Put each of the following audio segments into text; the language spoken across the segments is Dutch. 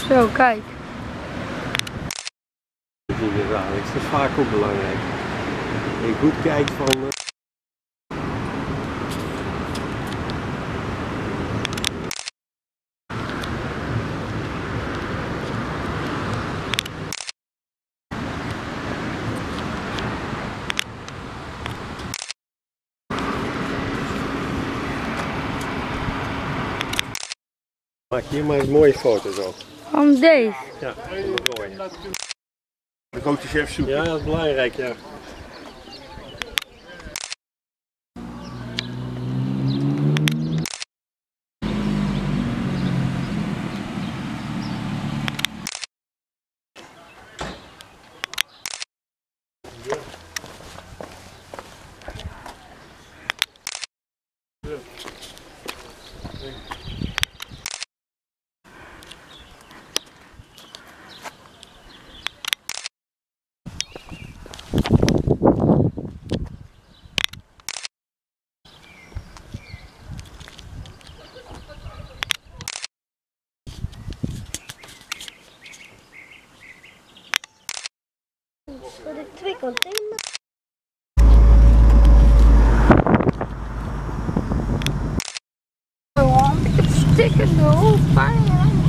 Zo, kijk. Dat is vaak ook belangrijk. En goed kijkt van... Maak hier maar eens mooie foto's op. Van deze? Ja, van de rode. De grote chef zoeken. Ja, dat is belangrijk, ja. Voor de 2 containers. Oh, een beetje stikken door. Fijn.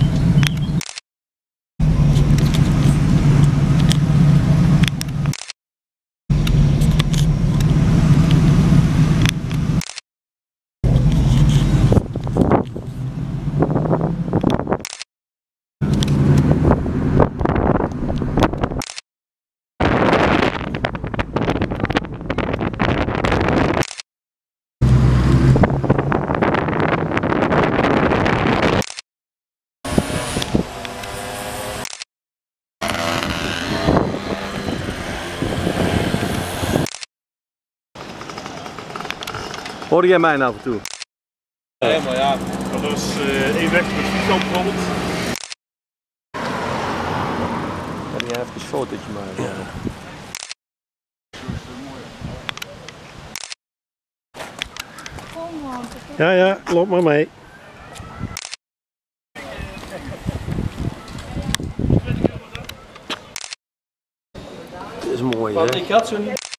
Hoorde jij mij nou af en toe? Ja, maar ja, dat was één weg met fietskamp bijvoorbeeld. Kan jij even een fotootje maken? Ja. Ja, ja, loop maar mee. Het is mooi, hè? Ik had zo niet.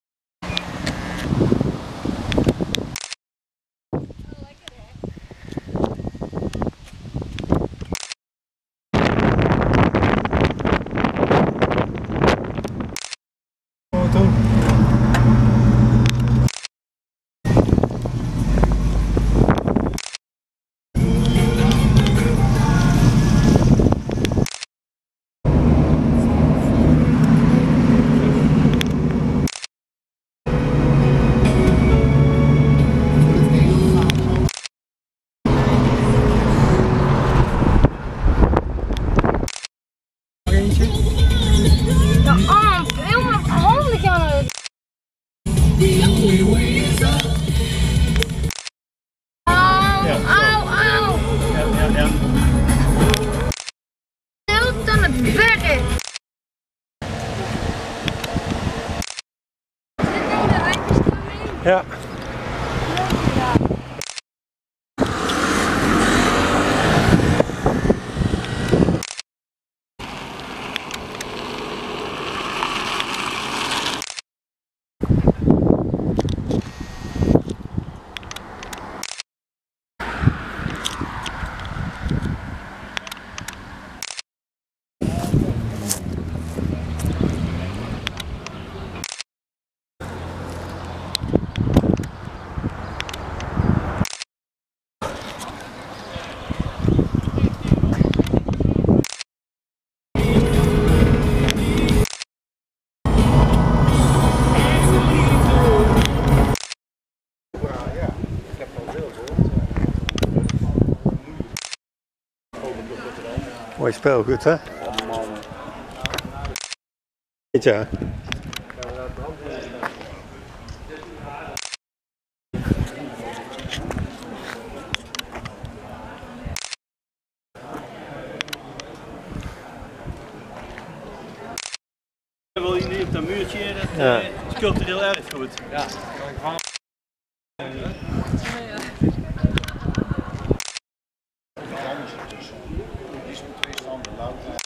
Ja. Mooi speelgoed, hè? Weet je? Wil je niet op dat muurtje, dat Ja. is cultureel erfgoed. Ja. hout.